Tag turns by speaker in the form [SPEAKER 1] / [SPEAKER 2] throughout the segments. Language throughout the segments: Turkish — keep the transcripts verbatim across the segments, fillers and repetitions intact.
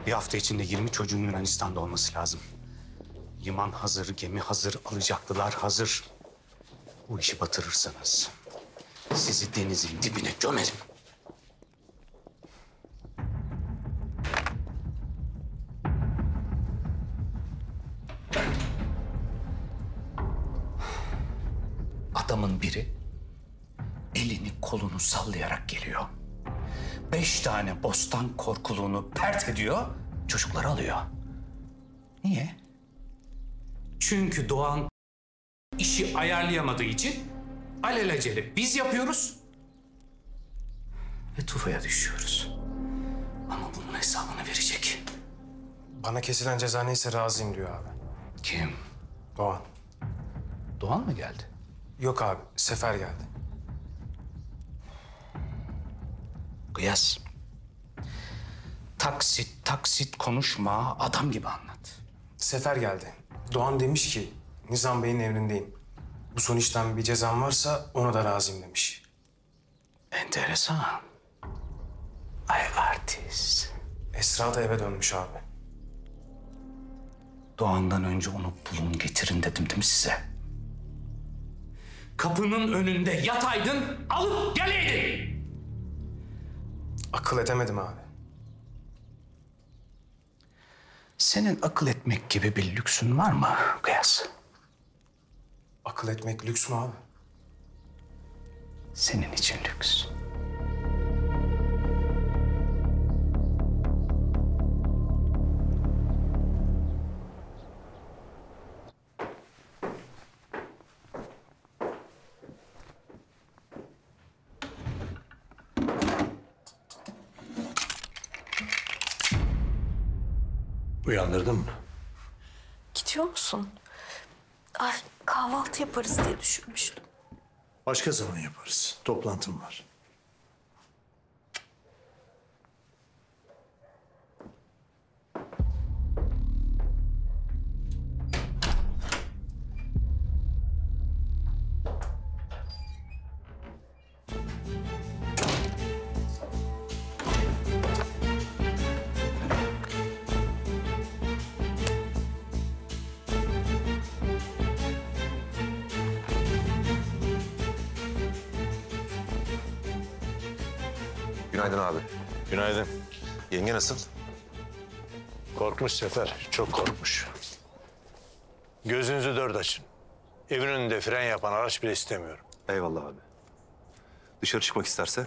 [SPEAKER 1] Bir hafta içinde yirmi çocuğun Yunanistan'da olması lazım. Liman hazır, gemi hazır, alacaklılar hazır. Bu işi batırırsanız sizi denizin dibine gömerim. Adamın biri elini kolunu sallayarak geliyor. Beş tane bostan korkuluğunu pert ediyor, çocukları alıyor. Niye? Çünkü Doğan işi ayarlayamadığı için alelacele biz yapıyoruz ve tufaya düşüyoruz. Ama bunun hesabını verecek.
[SPEAKER 2] Bana kesilen ceza neyse razıyım diyor abi.
[SPEAKER 1] Kim?
[SPEAKER 2] Doğan.
[SPEAKER 1] Doğan mı geldi?
[SPEAKER 2] Yok abi, Sefer geldi.
[SPEAKER 1] Kıyas. Taksit taksit konuşma, adam gibi anlat.
[SPEAKER 2] Sefer geldi. Doğan demiş ki, Nizam Bey'in emrindeyim. Bu son işten bir cezam varsa ona da razıyım demiş.
[SPEAKER 1] Enteresan. Ay artist.
[SPEAKER 2] Esra da eve dönmüş abi.
[SPEAKER 1] Doğan'dan önce onu bulun getirin dedim değil mi size? Kapının önünde yataydın, alıp geleydin.
[SPEAKER 2] Akıl edemedim abi.
[SPEAKER 1] Senin akıl etmek gibi bir lüksün var mı Kıyas?
[SPEAKER 2] Akıl etmek lüks mü abi?
[SPEAKER 1] Senin için lüks.
[SPEAKER 3] Uyandırdın mı?
[SPEAKER 4] Gidiyor musun? Ay, kahvaltı yaparız diye düşünmüştüm.
[SPEAKER 3] Başka zaman yaparız. Toplantım var.
[SPEAKER 5] Günaydın abi.
[SPEAKER 3] Günaydın.
[SPEAKER 5] Yenge nasıl?
[SPEAKER 3] Korkmuş Sefer. Çok korkmuş. Gözünüzü dört açın. Evin önünde fren yapan araç bile istemiyorum.
[SPEAKER 5] Eyvallah abi. Dışarı çıkmak isterse?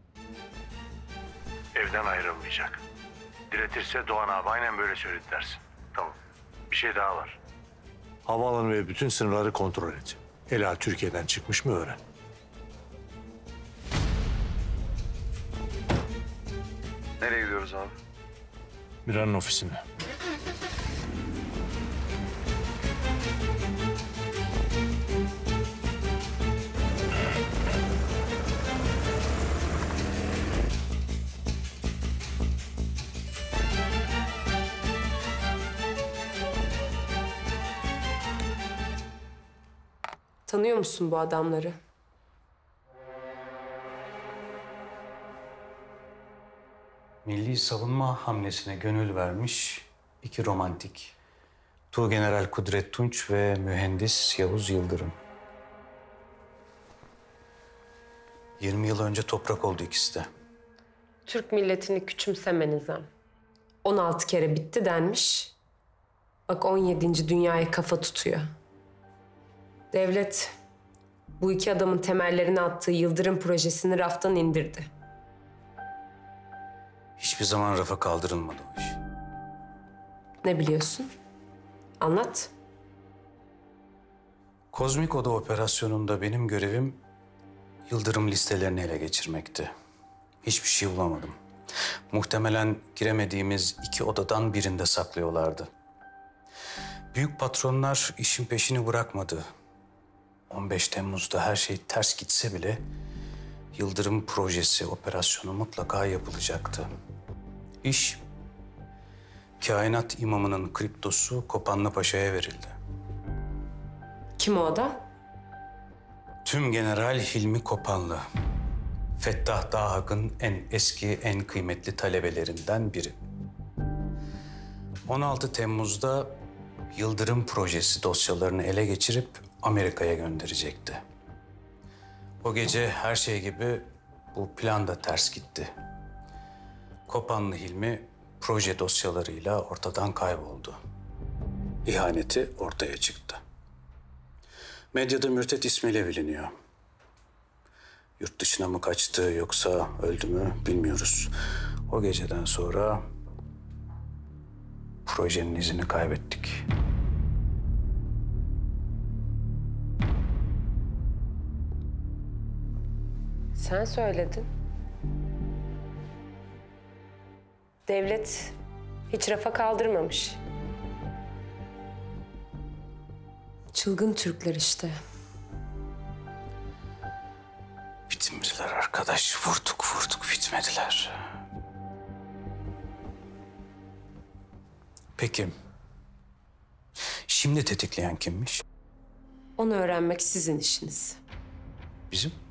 [SPEAKER 3] Evden ayrılmayacak. Diretirse Doğan abi aynen böyle söyledi dersin. Tamam. Bir şey daha var. Havaalanı ve bütün sınırları kontrol et. Ela Türkiye'den çıkmış mı öğren.
[SPEAKER 5] Nereye gidiyoruz abi?
[SPEAKER 3] Miran'ın ofisine.
[SPEAKER 6] Tanıyor musun bu adamları?
[SPEAKER 1] Milli savunma hamlesine gönül vermiş iki romantik. Tuğgeneral Kudret Tunç ve mühendis Yavuz Yıldırım. yirmi yıl önce toprak oldu ikisi de.
[SPEAKER 6] Türk milletini küçümseme Nizam. on altı kere bitti denmiş. Bak on yedinci dünyaya kafa tutuyor. Devlet bu iki adamın temellerini attığı Yıldırım projesini raftan indirdi.
[SPEAKER 1] Hiçbir zaman rafa kaldırılmadı o iş.
[SPEAKER 6] Ne biliyorsun? Anlat.
[SPEAKER 1] Kozmik Oda operasyonunda benim görevim Yıldırım listelerini ele geçirmekti. Hiçbir şey bulamadım. Muhtemelen giremediğimiz iki odadan birinde saklıyorlardı. Büyük patronlar işin peşini bırakmadı. on beş Temmuz'da her şey ters gitse bile Yıldırım projesi, operasyonu mutlaka yapılacaktı. İş, kainat imamının kriptosu Kopanlı Paşa'ya verildi.
[SPEAKER 6] Kim o adam?
[SPEAKER 1] Tüm General Hilmi Kopanlı. Fettah Dahak'ın en eski, en kıymetli talebelerinden biri. on altı Temmuz'da Yıldırım Projesi dosyalarını ele geçirip Amerika'ya gönderecekti. O gece her şey gibi bu plan da ters gitti. Kopanlı Hilmi proje dosyalarıyla ortadan kayboldu. İhaneti ortaya çıktı. Medyada Mürtet ismiyle biliniyor. Yurt dışına mı kaçtı yoksa öldü mü bilmiyoruz. O geceden sonra projenin izini kaybettik.
[SPEAKER 6] Sen söyledin. Devlet hiç rafa kaldırmamış. Çılgın Türkler işte.
[SPEAKER 1] Bitmediler arkadaş. Vurduk vurduk bitmediler. Peki. Şimdi tetikleyen kimmiş?
[SPEAKER 6] Onu öğrenmek sizin işiniz.
[SPEAKER 1] Bizim?